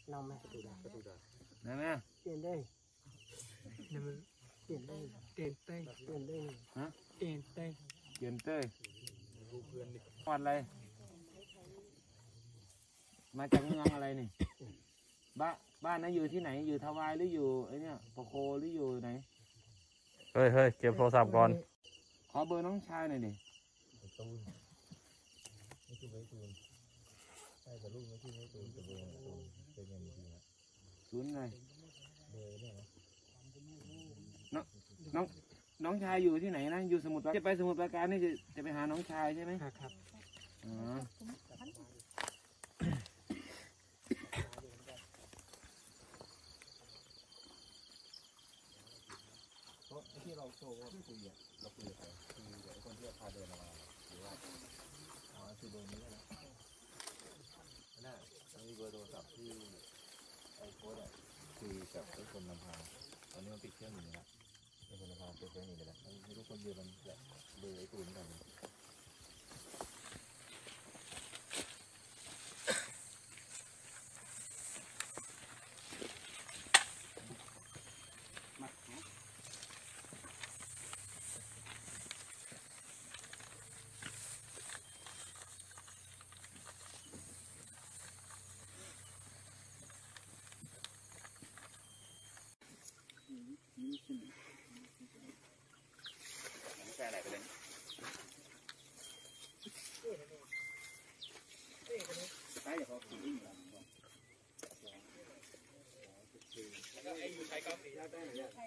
เราไม่ประตูได้ได้ไหมเปลี่ยนได้เนี่ยมันเปลี่ยนได้เปลี่ยนเต้เปลี่ยนได้ฮะเปลี่ยนเต้เปลี่ยนเต้ยวัดอะไรมาจากเมืองอะไรนี่บ้านนั้นอยู่ที่ไหนอยู่ทวายหรืออยู่ไอเนี่ยปะโคหรืออยู่ไหนเฮ้ยเก็บโทรศัพท์ก่อนขอเบอร์น้องชายหน่อยดิตูนนี่คือใบตูนใช่แต่ลูกไม่ใช่ใบตูนแต่เบอร์ตูนเป็นยังไงดีนะศูนย์ไงเบอร์เนี่ยนะน้องชายอยู่ที่ไหนนะอยู่สมุทรปราการจะไปสมุทรปราการนี่จะไปหาน้องชายใช่ไหมครับอ๋อเพราะที่เราโชว์ว่าคุยเราคุยกับใครคือไอ้คนที่พาเดินมาหรือว่าคือเบอร์นี้นะน่ามีเบอร์โทรศัพท์ที่ไอ้โค้ดคุยกับไอ้คนนำพาตอนนี้มันปิดเครื่องอยู่นะไอ้คนนำพาเปิดเครื่องอยู่แล้วไม่รู้คนเดียวมันจะเบอร์ไอ้ตูนกันแค่ไหนไปเลยใช่เขาคุยกันแล้วไอ้อยู่ใช้กาแฟได้ไหมเนี่ย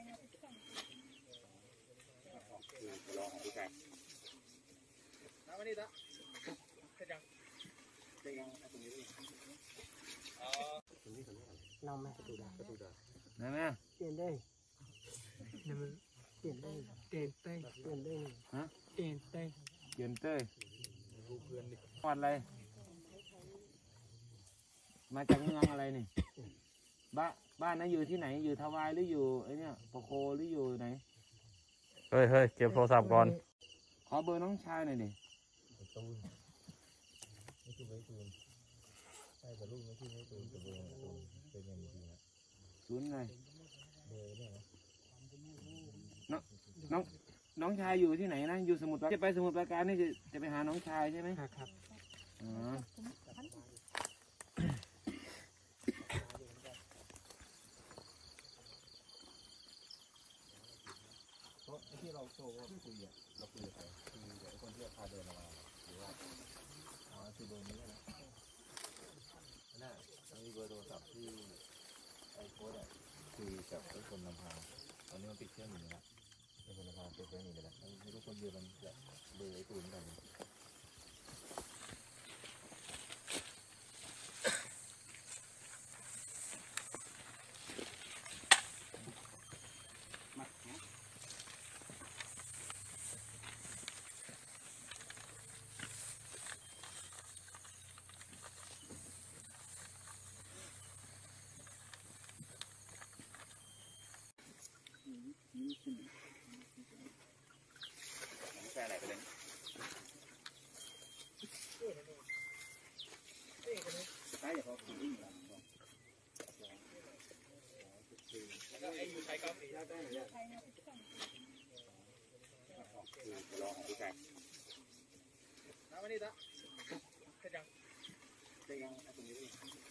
คือลองของผู้ชายน้ำมันนี่จ้ะเสร็จยังตรงนี้ตรงนี้เราไม่ประตูได้ได้ไหมเปลี่ยนได้เนี่ยมันเปลี่ยนได้เปลี่ยนเต้เปลี่ยนได้ฮะเปลี่ยนเต้เปลี่ยนเต้ยวัดอะไรมาจากเมืองอะไรนี่บ้านนั้นอยู่ที่ไหนอยู่ทวายหรืออยู่ไอเนี่ยปะโคหรืออยู่ไหนเฮ้ยเก็บโทรศัพท์ก่อนขอเบอร์น้องชายหน่อยดิตูนนี่คือใบตูนใช่แต่ลูกไม่ใช่ใบตูนแต่เบอร์ตูนเป็นยังไงดีนะศูนย์ไงเบอร์เนี่ยนะน้องชายอยู่ที่ไหนนะอยู่สมุทรปราการจะไปสมุทรปราการนี่จะไปหาน้องชายใช่ไหมครับอ๋อเพราะที่เราโชว์ว่าคุยเราคุยกับใครคือไอ้คนที่พาเดินมาหรือว่าคือเบอร์นี้นะน่ามีเบอร์โทรศัพท์ที่ไอ้โค้ดคุยกับไอ้คนนำพาตอนนี้มันปิดเครื่องอยู่นะไอ้คนนำพาเปิดเครื่องอยู่แล้วไม่รู้คนเดียวมันจะเบอร์ไอ้ตูนกันแค่ไหนไปเลยใช่เขาคุยกันแล้วไอ้อยู่ใช้กาแฟได้ไหมเนี่ยคือลองของผู้ชายน้ำมันนี่จ้ะเสร็จยังตรงนี้